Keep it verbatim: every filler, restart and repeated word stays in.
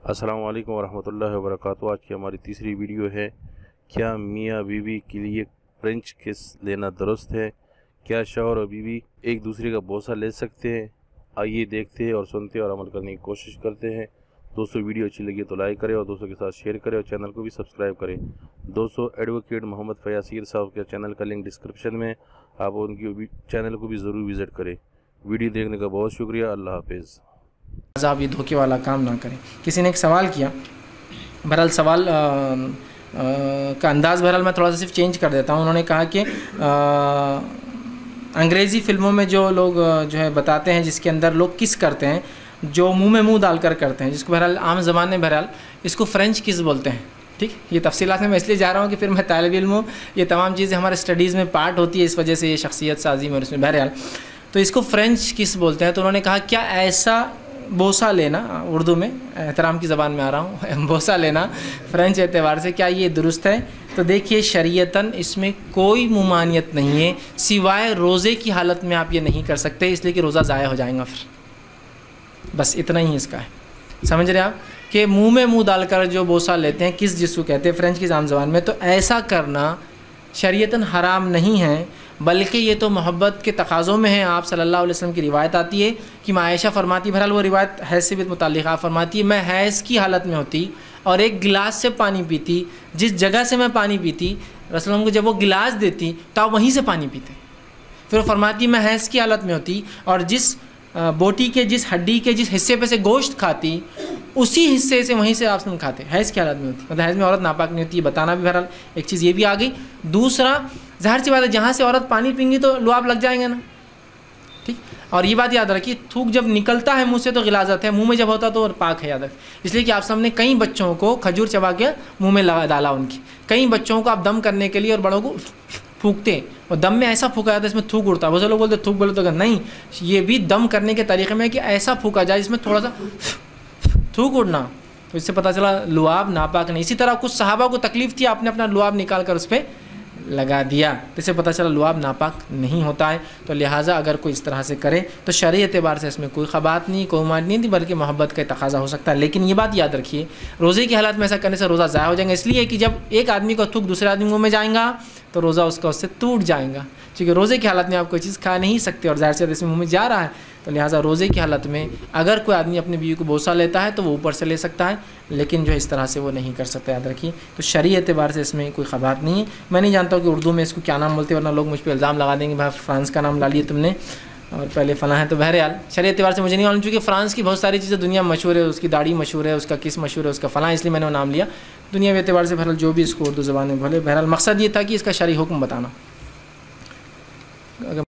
السلام علیکم ورحمۃ اللہ وبرکاتہ۔ آج کی ہماری تیسری ویڈیو ہے، کیا میاں بیوی کے لیے فرینچ کس لینا درست ہے؟ کیا شوہر اور بیوی ایک دوسرے کا بوسہ لے سکتے ہیں؟ آئیے دیکھتے ہیں اور سنتے ہیں اور عمل کرنے کی کوشش کرتے ہیں۔ دوستو ویڈیو اچھی لگی تو لائک کریں اور دوستوں کے ساتھ شیئر کریں اور چینل کو بھی سبسکرائب کریں۔ دوستو ایڈوکیٹ محمد فیاض صاحب کے چینل کا لنک ڈسکرپشن میں، آپ ان کی چینل کو بھی ضرور وزٹ کریں۔ ویڈیو دیکھنے کا بہت شکریہ۔ اللہ حافظ۔ آپ یہ دھوکے والا کام نہ کریں۔ کسی نے ایک سوال کیا، بہرحال سوال آ, آ, کا انداز بہرحال میں تھوڑا سا صرف چینج کر دیتا ہوں۔ انہوں نے کہا کہ آ, انگریزی فلموں میں جو لوگ جو ہے بتاتے ہیں، جس کے اندر لوگ کس کرتے ہیں، جو منہ میں منہ ڈال کر کرتے ہیں، جس کو بہرحال عام زبان میں بہرحال اس کو فرینچ کس بولتے ہیں۔ ٹھیک، یہ تفصیلات میں میں اس لیے جا رہا ہوں کہ پھر میں طالب علم ہوں، یہ تمام چیزیں ہمارے اسٹڈیز میں پارٹ ہوتی ہے، اس وجہ سے یہ شخصیت سازی میں اور اس میں بہرحال تو اس کو فرینچ کس بولتے ہیں۔ تو انہوں نے کہا کیا ایسا بوسہ لینا، اردو میں احترام کی زبان میں آ رہا ہوں، بوسہ لینا فرینچ اعتبار سے کیا یہ درست ہے؟ تو دیکھیے شریعتاً اس میں کوئی ممانعت نہیں ہے، سوائے روزے کی حالت میں آپ یہ نہیں کر سکتے، اس لیے کہ روزہ ضائع ہو جائے گا پھر، بس اتنا ہی اس کا ہے۔ سمجھ رہے آپ کہ منہ میں منہ ڈال کر جو بوسہ لیتے ہیں، کس جس کو کہتے ہیں فرینچ کی عام زبان میں، تو ایسا کرنا شریعتاً حرام نہیں ہے، بلکہ یہ تو محبت کے تقاضوں میں ہے۔ آپ صلی اللہ علیہ وسلم کی روایت آتی ہے کہ میں عائشہ فرماتی، بہرحال وہ روایت حیض سے بھی متعلق آپ فرماتی ہے، میں حیض کی حالت میں ہوتی اور ایک گلاس سے پانی پیتی، جس جگہ سے میں پانی پیتی رسول اللہ کو جب وہ گلاس دیتی تو آپ وہیں سے پانی پیتے۔ پھر وہ فرماتی میں حیض کی حالت میں ہوتی اور جس بوٹی کے جس ہڈی کے جس حصے پہ سے گوشت کھاتی، اسی حصے سے وہیں سے آپ سن کھاتے، حیض کی حالت میں ہوتی، مطلب حیض میں عورت ناپاک نہیں ہوتی، یہ بتانا بھی بہرحال ایک چیز یہ بھی آ گئی۔ دوسرا ظاہر سی بات ہے، جہاں سے عورت پانی پیں گی تو لعاب لگ جائیں گے نا، ٹھیک، اور یہ بات یاد رکھیے تھوک جب نکلتا ہے منہ سے تو غلاظت ہے، منہ میں جب ہوتا تو پاک ہے، یاد رکھ۔ اس لیے کہ آپ سب نے کئی بچوں کو کھجور چبا کے منہ میں ڈالا، ان کی کئی بچوں کو آپ دم کرنے کے لیے اور بڑوں کو پھونکتے ہیں، اور دم میں ایسا پھونکا جاتا ہے اس میں تھوک اڑتا ہے، بہت سے لوگ بولتے تھوک بولے تو نہیں، یہ بھی دم کرنے کے طریقے میں کہ ایسا پھونکا جائے اس میں تھوڑا سا تھوک اڑنا، تو اس سے پتہ چلا لعاب ناپاک نہیں۔ اسی طرح کچھ صحابہ کو تکلیف تھی، آپ نے اپنا لعاب نکال کر اس پہ لگا دیا، اس سے پتہ چلا لعاب ناپاک نہیں ہوتا ہے۔ تو لہٰذا اگر کوئی اس طرح سے کرے تو شرعی اعتبار سے اس میں کوئی خبات نہیں، کوئی مانع نہیں تھی، بلکہ محبت کا تقاضا ہو سکتا ہے۔ لیکن یہ بات یاد رکھیے، روزے کی حالت میں ایسا کرنے سے روزہ ضائع ہو جائیں گا، اس لیے کہ جب ایک آدمی کا تھوک دوسرے آدمی منہ میں جائیں گا تو روزہ اس کا اس سے ٹوٹ جائے گا، کیونکہ روزے کی حالت میں آپ کوئی چیز کھا نہیں سکتے اور ظاہر سے اس میں منہ میں جا رہا ہے، تو لہٰذا روزے کی حالت میں اگر کوئی آدمی اپنی بیوی کو بوسہ لیتا ہے تو وہ اوپر سے لے سکتا ہے، لیکن جو اس طرح سے وہ نہیں کر سکتا، یاد رکھیے۔ تو شرعی اعتبار سے اس میں کوئی خبات نہیں ہے۔ میں نہیں جانتا ہوں کہ اردو میں اس کو کیا نام بولتے ہیں، ورنہ لوگ مجھ پہ الزام لگا دیں گے بھائی فرانس کا نام لا لیے تم نے اور پہلے فلاں ہے، تو بہرحال شرعی اعتبار سے مجھے نہیں معلوم، چونکہ فرانس کی بہت ساری چیزیں دنیا میں مشہور ہے، اس کی داڑھی مشہور ہے، اس کا کس مشہور ہے، اس کا فلاں، اس لیے میں نے وہ نام لیا۔ دنیا کے اعتبار سے بہرحال جو بھی اس کو اردو زبان میں بولے، بہرحال مقصد یہ تھا کہ اس کا شرعی حکم بتانا۔